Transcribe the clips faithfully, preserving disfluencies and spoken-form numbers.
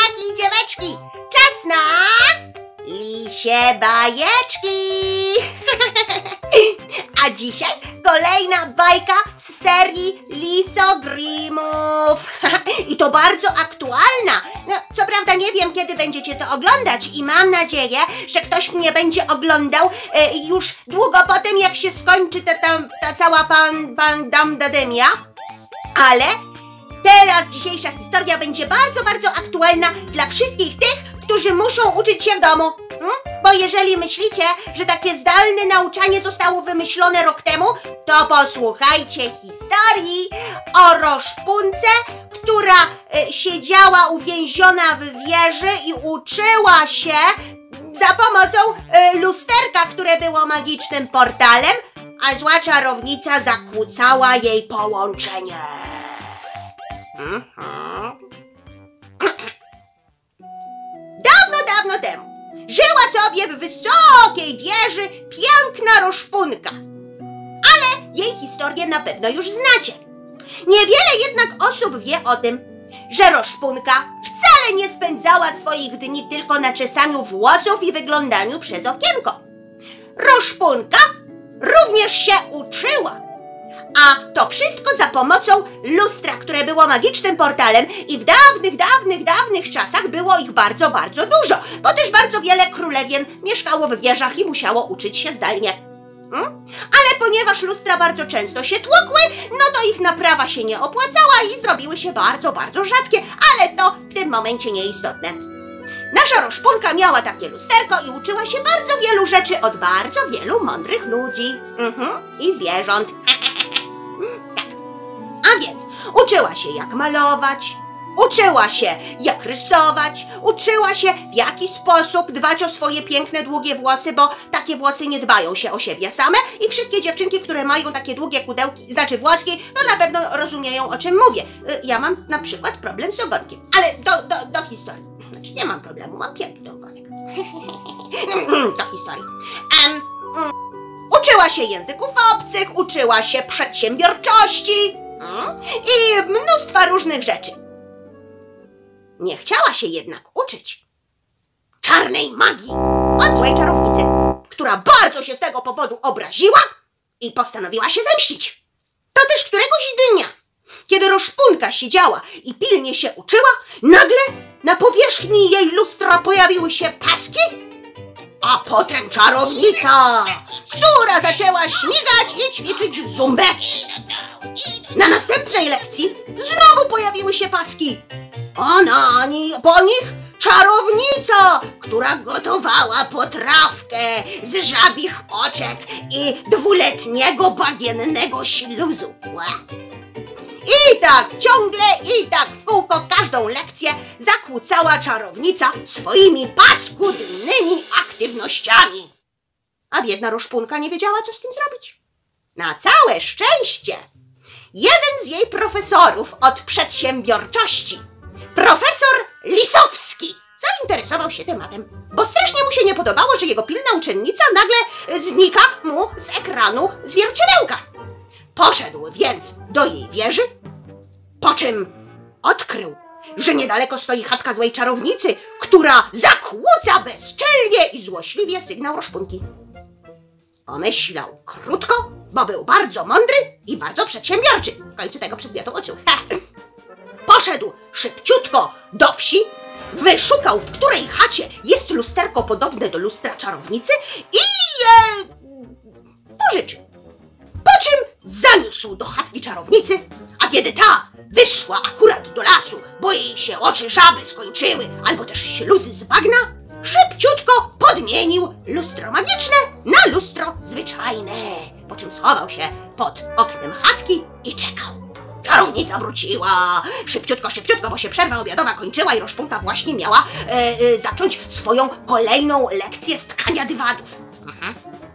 chłopaki i dzieweczki, czas na lisie bajeczki. A dzisiaj kolejna bajka z serii Lisogrimów. I to bardzo aktualna. No, co prawda nie wiem, kiedy będziecie to oglądać i mam nadzieję, że ktoś mnie będzie oglądał e, już długo potem, jak się skończy ta, ta, ta cała pan, pan damdademia. Ale teraz dzisiejsza historia będzie bardzo, bardzo aktualna dla wszystkich tych, którzy muszą uczyć się w domu. Hmm? Bo jeżeli myślicie, że takie zdalne nauczanie zostało wymyślone rok temu, to posłuchajcie historii o Roszpunce, która e, siedziała uwięziona w wieży i uczyła się za pomocą e, lusterka, które było magicznym portalem, a zła czarownica zakłócała jej połączenie. Mhm. Dawno, dawno temu żyła sobie w wysokiej wieży piękna Roszpunka. Ale jej historię na pewno już znacie. Niewiele jednak osób wie o tym, że Roszpunka wcale nie spędzała swoich dni tylko na czesaniu włosów i wyglądaniu przez okienko. Roszpunka również się uczyła. A to wszystko za pomocą lustra, które było magicznym portalem i w dawnych, dawnych, dawnych czasach było ich bardzo, bardzo dużo, bo też bardzo wiele królewien mieszkało w wieżach i musiało uczyć się zdalnie. Hmm? Ale ponieważ lustra bardzo często się tłukły, no to ich naprawa się nie opłacała i zrobiły się bardzo, bardzo rzadkie, ale to w tym momencie nieistotne. Nasza Roszpunka miała takie lusterko i uczyła się bardzo wielu rzeczy od bardzo wielu mądrych ludzi. Mhm. I zwierząt. Tak. A więc uczyła się, jak malować, uczyła się, jak rysować, uczyła się, w jaki sposób dbać o swoje piękne, długie włosy, bo takie włosy nie dbają się o siebie same i wszystkie dziewczynki, które mają takie długie kudełki, znaczy włoski, to na pewno rozumieją, o czym mówię. Ja mam na przykład problem z ogonkiem, ale do, do, do historii. Znaczy nie mam problemu, mam piękny ogonek. Do historii. Um, um, uczyła się języków obcych, uczyła się przedsiębiorczości um, i mnóstwa różnych rzeczy. Nie chciała się jednak uczyć czarnej magii od złej czarownicy, która bardzo się z tego powodu obraziła i postanowiła się zemścić. To też któregoś dnia, kiedy Roszpunka siedziała i pilnie się uczyła, nagle na powierzchni jej lustra pojawiły się paski, a potem czarownica, która zaczęła śmigać i ćwiczyć zumbę. Na następnej lekcji znowu pojawiły się paski, a na ni po nich czarownica, która gotowała potrawkę z żabich oczek i dwuletniego bagiennego śluzu. I tak ciągle, i tak w kółko każdą lekcję zakłócała czarownica swoimi paskudnymi aktywnościami. A biedna Roszpunka nie wiedziała, co z tym zrobić. Na całe szczęście jeden z jej profesorów od przedsiębiorczości, profesor Lisowski, zainteresował się tematem, bo strasznie mu się nie podobało, że jego pilna uczennica nagle znika mu z ekranu zwierciadełka. Poszedł więc do jej wieży, po czym odkrył, że niedaleko stoi chatka złej czarownicy, która zakłóca bezczelnie i złośliwie sygnał Roszpunki. Pomyślał krótko, bo był bardzo mądry i bardzo przedsiębiorczy. W końcu tego przedmiotu uczył. Poszedł szybciutko do wsi, wyszukał, w której chacie jest lusterko podobne do lustra czarownicy i e, pożyczył. Po czym zaniósł do chatki czarownicy, a kiedy ta wyszła akurat do lasu, bo jej się oczy żaby skończyły, albo też śluzy z bagna, szybciutko podmienił lustro magiczne na lustro zwyczajne, po czym schował się pod oknem chatki i czekał. Czarownica wróciła szybciutko, szybciutko, bo się przerwa obiadowa kończyła i Roszpunka właśnie miała e, e, zacząć swoją kolejną lekcję z tkania dywanów. Mhm.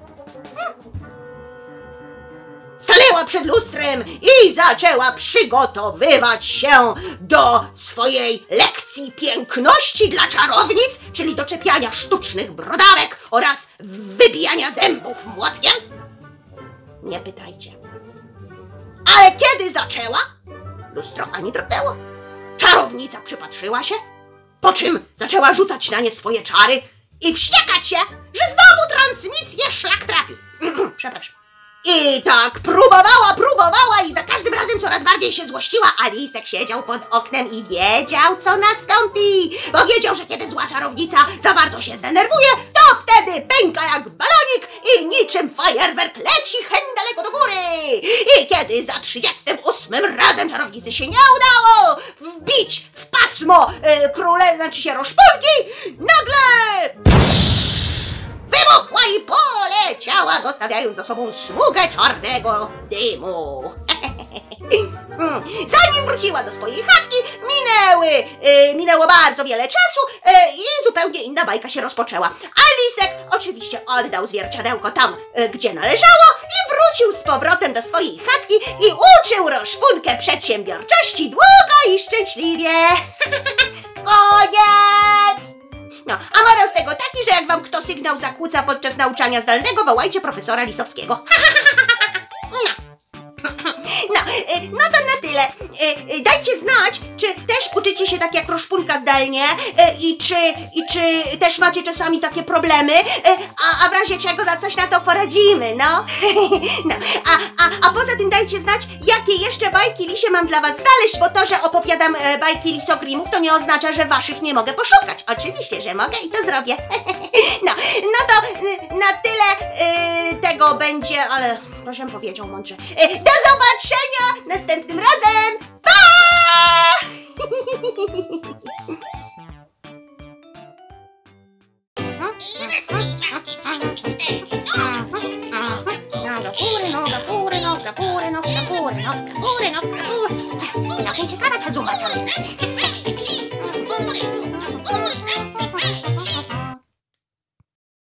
Stanęła przed lustrem i zaczęła przygotowywać się do swojej lekcji piękności dla czarownic, czyli do czepiania sztucznych brodawek oraz wybijania zębów młotkiem. Nie pytajcie. Ale kiedy zaczęła, lustro ani drgnęło. Czarownica przypatrzyła się, Po czym zaczęła rzucać na nie swoje czary i wściekać się, że znowu transmisję szlak trafił. Przepraszam. I tak próbowała, próbowała i za każdym razem coraz bardziej się złościła, a Lisek siedział pod oknem i wiedział, co nastąpi. Bo wiedział, że kiedy zła czarownica za bardzo się zdenerwuje, to wtedy pęka jak balonik i niczym fajerwerk leci hen daleko do góry. I kiedy za trzydziestym ósmym razem czarownicy się nie udało wbić w pasmo yy, króle, znaczy się Roszpunki, nagle wybuchła i poleciała, zostawiając za sobą smugę czarnego dymu. Zanim wróciła do swojej chatki, minęły, yy, minęło bardzo wiele czasu yy, i zupełnie inna bajka się rozpoczęła. A Lisek oczywiście oddał zwierciadełko tam, yy, gdzie należało i wrócił z powrotem do swojej chatki i uczył Roszpunkę przedsiębiorczości długo i szczęśliwie. Koniec! No, a morał z tego taki, że jak wam kto sygnał zakłóca podczas nauczania zdalnego, wołajcie profesora Lisowskiego. No. No, no to na tyle. Dajcie znać, czy też uczycie się tak jak Roszpunka zdalnie i czy, i czy też macie czasami takie problemy, a, a w razie czego na coś na to poradzimy, no. No, a, a, a poza tym dajcie znać, jakie jeszcze bajki lisie mam dla was znaleźć, bo to, że opowiadam bajki lisogrimów, to nie oznacza, że waszych nie mogę poszukać. Oczywiście, że mogę i to zrobię. No, no to na tyle tego będzie, ale proszę powiedział mądrze. Do zobaczenia następnym razem! Pa! No do góry, no do góry, no do góry, no do góry, no do góry, no do góry. Całkiem ciekawa ta zuma czarownicy.